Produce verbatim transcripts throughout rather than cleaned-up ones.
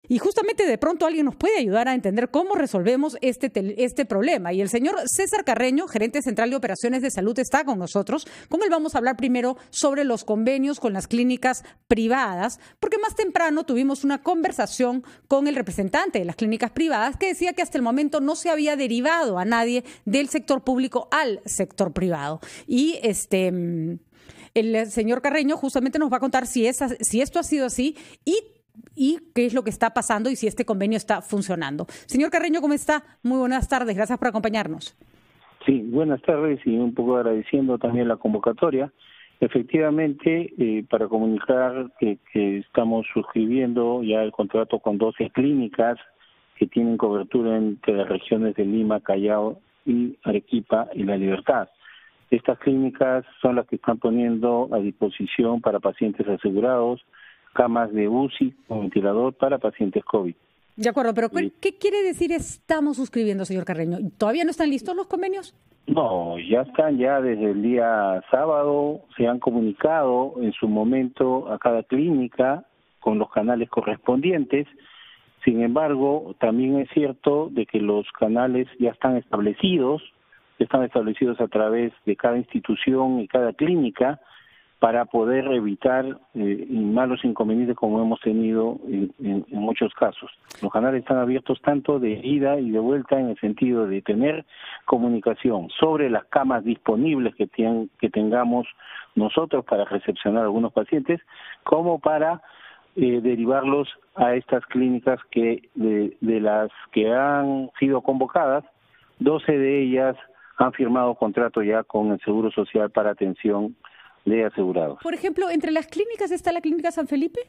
Y justamente de pronto alguien nos puede ayudar a entender cómo resolvemos este, este problema. Y el señor César Carreño, gerente central de operaciones de salud, está con nosotros. Con él vamos a hablar primero sobre los convenios con las clínicas privadas, porque más temprano tuvimos una conversación con el representante de las clínicas privadas que decía que hasta el momento no se había derivado a nadie del sector público al sector privado. Y este el señor Carreño justamente nos va a contar si, esa, si esto ha sido así y y qué es lo que está pasando y si este convenio está funcionando. Señor Carreño, ¿cómo está? Muy buenas tardes, gracias por acompañarnos. Sí, buenas tardes y un poco agradeciendo también la convocatoria. Efectivamente, eh, para comunicar que, que estamos suscribiendo ya el contrato con doce clínicas que tienen cobertura entre las regiones de Lima, Callao y Arequipa y La Libertad. Estas clínicas son las que están poniendo a disposición para pacientes asegurados camas de U C I con ventilador para pacientes COVID. De acuerdo, pero ¿qué, ¿qué quiere decir estamos suscribiendo, señor Carreño? ¿Todavía no están listos los convenios? No, ya están, ya desde el día sábado se han comunicado en su momento a cada clínica con los canales correspondientes. Sin embargo, también es cierto de que los canales ya están establecidos, están establecidos a través de cada institución y cada clínica, para poder evitar eh, malos inconvenientes como hemos tenido en, en, en muchos casos. Los canales están abiertos tanto de ida y de vuelta en el sentido de tener comunicación sobre las camas disponibles que, ten, que tengamos nosotros para recepcionar a algunos pacientes, como para eh, derivarlos a estas clínicas que de, de las que han sido convocadas, doce de ellas han firmado contrato ya con el Seguro Social para atención de asegurados. Por ejemplo, ¿entre las clínicas está la clínica San Felipe?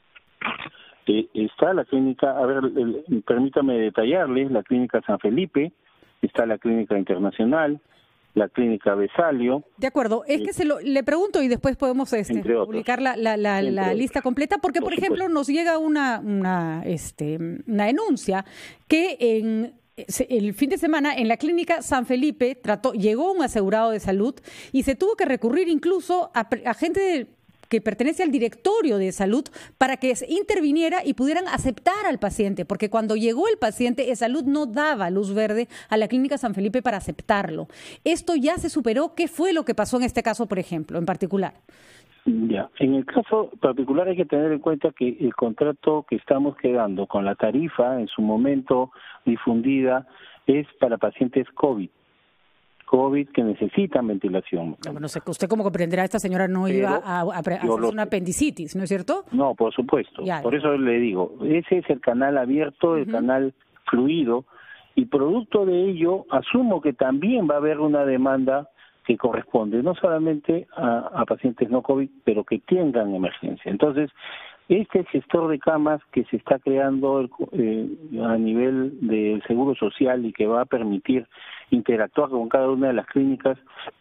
Eh, está la clínica, a ver, el, permítame detallarles, la clínica San Felipe, está la clínica Internacional, la clínica Besalio. De acuerdo, es eh, que se lo, le pregunto y después podemos este, publicar la, la, la, la lista completa, porque por, por ejemplo nos llega una, una, este, una denuncia que en... el fin de semana en la clínica San Felipe trató, llegó un asegurado de salud y se tuvo que recurrir incluso a, a gente de, que pertenece al directorio de salud para que se interviniera y pudieran aceptar al paciente, porque cuando llegó el paciente, el salud no daba luz verde a la clínica San Felipe para aceptarlo. Esto ya se superó. ¿Qué fue lo que pasó en este caso, por ejemplo, en particular? Ya, en el caso particular hay que tener en cuenta que el contrato que estamos quedando con la tarifa en su momento difundida es para pacientes COVID, COVID que necesitan ventilación. No, no sé, usted como comprenderá, esta señora no Pero iba a, a, a hacerse una apendicitis, ¿no es cierto? No, por supuesto, ya, por eso le digo, ese es el canal abierto, el uh-huh. canal fluido, y producto de ello asumo que también va a haber una demanda que corresponde no solamente a, a pacientes no COVID, pero que tengan emergencia. Entonces, este gestor de camas que se está creando eh, a nivel del Seguro Social y que va a permitir interactuar con cada una de las clínicas,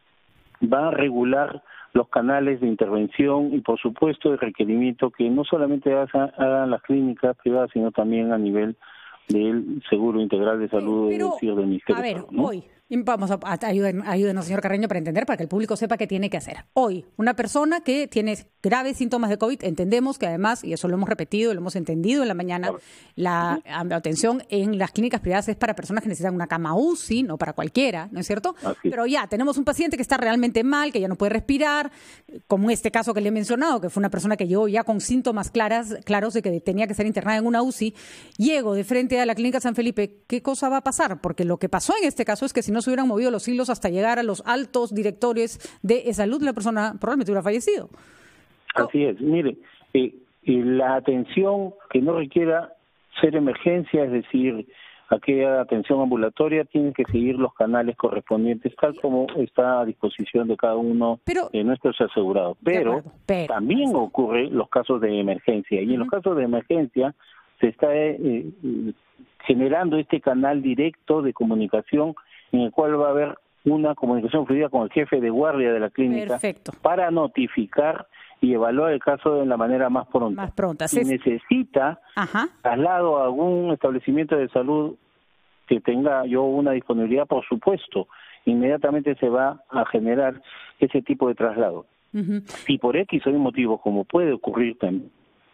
va a regular los canales de intervención y, por supuesto, el requerimiento que no solamente hagan las clínicas privadas, sino también a nivel del Seguro Integral de Salud, pero, es decir, del Ministerio a ver, de Salud, ¿no? Hoy vamos a, a ayuden, ayúdenos, señor Carreño, para entender, para que el público sepa qué tiene que hacer. Hoy, una persona que tiene graves síntomas de COVID, entendemos que además, y eso lo hemos repetido, lo hemos entendido en la mañana, la, la atención en las clínicas privadas es para personas que necesitan una cama U C I, no para cualquiera, ¿no es cierto? Así. Pero ya, tenemos un paciente que está realmente mal, que ya no puede respirar, como este caso que le he mencionado, que fue una persona que llegó ya con síntomas claras, claros de que tenía que ser internada en una U C I. Llego de frente a la clínica San Felipe, ¿qué cosa va a pasar? Porque lo que pasó en este caso es que si no se hubieran movido los hilos hasta llegar a los altos directores de salud, la persona probablemente hubiera fallecido. Así es. Mire, eh, eh, la atención que no requiera ser emergencia, es decir, aquella atención ambulatoria, tiene que seguir los canales correspondientes, tal como está a disposición de cada uno pero, de nuestros asegurados. Pero, pero también ocurre los casos de emergencia, y uh-huh. en los casos de emergencia se está eh, eh, generando este canal directo de comunicación en el cual va a haber una comunicación fluida con el jefe de guardia de la clínica. Perfecto. Para notificar y evaluar el caso de la manera más pronta. Más pronta. Si sí. necesita Ajá. traslado a algún establecimiento de salud que tenga yo una disponibilidad, por supuesto, inmediatamente se va a generar ese tipo de traslado. Uh-huh. Si por X o Y motivo, como puede ocurrir también,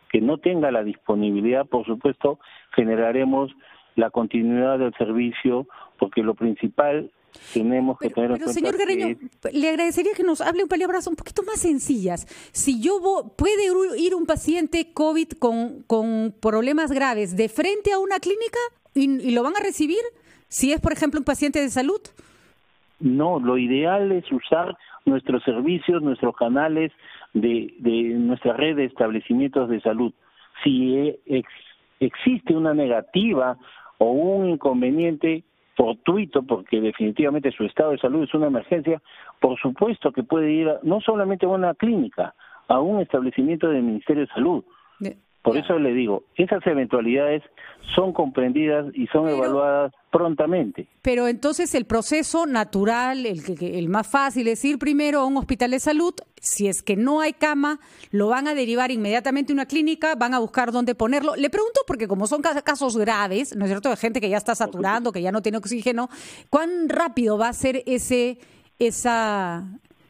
que no tenga la disponibilidad, por supuesto, generaremos la continuidad del servicio, porque lo principal tenemos que pero, tener en pero, cuenta señor Carreño, que... le agradecería que nos hable en palabras un poquito más sencillas. Si yo vo, puede ir un paciente COVID con, con problemas graves de frente a una clínica y, y lo van a recibir, si es, por ejemplo, un paciente de salud. No, lo ideal es usar nuestros servicios, nuestros canales de, de nuestra red de establecimientos de salud. Si ex, existe una negativa o un inconveniente fortuito, porque definitivamente su estado de salud es una emergencia, por supuesto que puede ir a, no solamente a una clínica, a un establecimiento del Ministerio de Salud. Por eso le digo, esas eventualidades son comprendidas y son pero, evaluadas prontamente. Pero entonces el proceso natural, el, el más fácil es ir primero a un hospital de salud. Si es que no hay cama, lo van a derivar inmediatamente a una clínica, van a buscar dónde ponerlo. Le pregunto porque como son casos graves, ¿no es cierto?, de gente que ya está saturando, que ya no tiene oxígeno, ¿cuán rápido va a ser ese esa...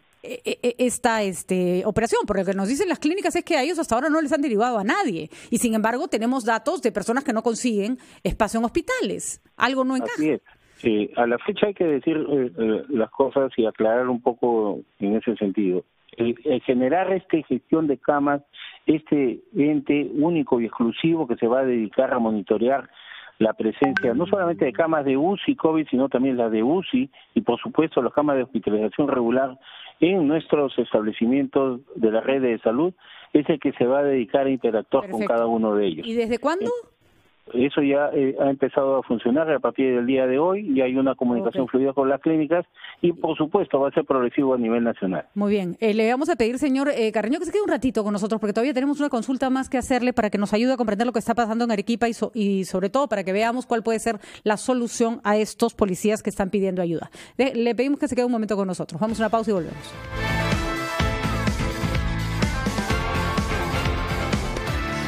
esta este, operación? Porque lo que nos dicen las clínicas es que a ellos hasta ahora no les han derivado a nadie y sin embargo tenemos datos de personas que no consiguen espacio en hospitales. Algo no encaja. Así es. Sí, a la fecha hay que decir eh, eh, las cosas y aclarar un poco en ese sentido. El, el generar esta gestión de camas, este ente único y exclusivo que se va a dedicar a monitorear la presencia no solamente de camas de U C I COVID, sino también las de U C I y por supuesto las camas de hospitalización regular en nuestros establecimientos de la red de salud, es el que se va a dedicar a interactuar Perfecto. Con cada uno de ellos. ¿Y desde cuándo? Eso ya eh, ha empezado a funcionar a partir del día de hoy y hay una comunicación okay. fluida con las clínicas y por supuesto va a ser progresivo a nivel nacional. Muy bien, eh, le vamos a pedir, señor eh, Carreño, que se quede un ratito con nosotros porque todavía tenemos una consulta más que hacerle para que nos ayude a comprender lo que está pasando en Arequipa y, so y sobre todo para que veamos cuál puede ser la solución a estos policías que están pidiendo ayuda. Le, le pedimos que se quede un momento con nosotros. Vamos a una pausa y volvemos.